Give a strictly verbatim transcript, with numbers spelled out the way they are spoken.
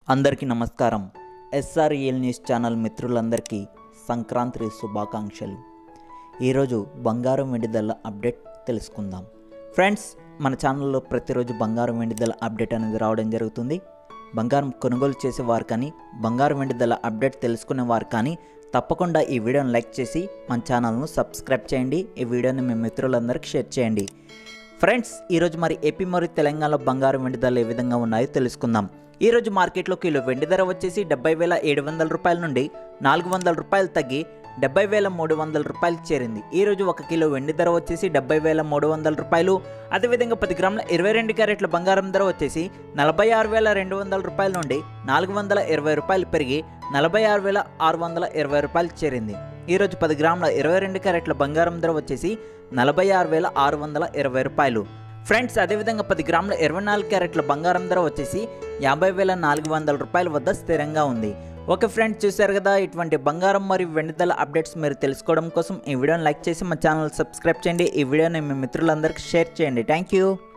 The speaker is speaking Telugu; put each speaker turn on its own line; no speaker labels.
అందరికీ నమస్కారం. ఎస్ఆర్ఈఎల్ న్యూస్ ఛానల్ మిత్రులందరికీ సంక్రాంతి శుభాకాంక్షలు. ఈరోజు బంగారం వెండి ధరల అప్డేట్ తెలుసుకుందాం. ఫ్రెండ్స్, మన ఛానల్లో ప్రతిరోజు బంగారం వెండి ధరల అప్డేట్ అనేది రావడం జరుగుతుంది. బంగారం కొనుగోలు చేసేవారు కానీ బంగారం వెండి ధరల అప్డేట్ తెలుసుకునేవారు కానీ తప్పకుండా ఈ వీడియోని లైక్ చేసి మన ఛానల్ను సబ్స్క్రైబ్ చేయండి. ఈ వీడియోని మీ మిత్రులందరికీ షేర్ చేయండి. ఫ్రెండ్స్, ఈరోజు మరి ఏపీ మరియు తెలంగాణలో బంగారం వెండి ధరలు ఏ విధంగా ఉన్నాయో తెలుసుకుందాం. ఈరోజు మార్కెట్లో కిలో వెండి ధర వచ్చేసి డెబ్బై వేల ఏడు వందల రూపాయల నుండి నాలుగు వందల రూపాయలు తగ్గి డెబ్బై వేల మూడు వందల రూపాయలు చేరింది. ఈరోజు ఒక కిలో వెండి ధర వచ్చేసి డెబ్బై వేల మూడు వందల రూపాయలు. అదేవిధంగా పది గ్రాముల ఇరవై రెండు క్యారెట్ల బంగారం ధర వచ్చేసి నలభై ఆరు వేల రెండు వందల రూపాయల నుండి నాలుగు వందల ఇరవై రూపాయలు పెరిగి నలభై ఆరు వేల ఆరు వందల ఇరవై రూపాయలు చేరింది. ఈరోజు పది గ్రాముల ఇరవై రెండు క్యారెట్ల బంగారం ధర వచ్చేసి నలభై ఆరు వేల ఆరు వందల ఇరవై రూపాయలు. ఫ్రెండ్స్, అదేవిధంగా పది గ్రాముల ఇరవై నాలుగు క్యారెట్ల బంగారం ధర వచ్చేసి యాభై వేల నాలుగు వందల రూపాయల వద్ద స్థిరంగా ఉంది. ఓకే ఫ్రెండ్స్, చూశారు కదా, ఇటువంటి బంగారం మరియు వెండి ధరల అప్డేట్స్ మీరు తెలుసుకోవడం కోసం ఈ వీడియోని లైక్ చేసి మా ఛానల్ సబ్స్క్రైబ్ చేయండి. ఈ వీడియోని మీ మిత్రులందరికీ షేర్ చేయండి. Thank you.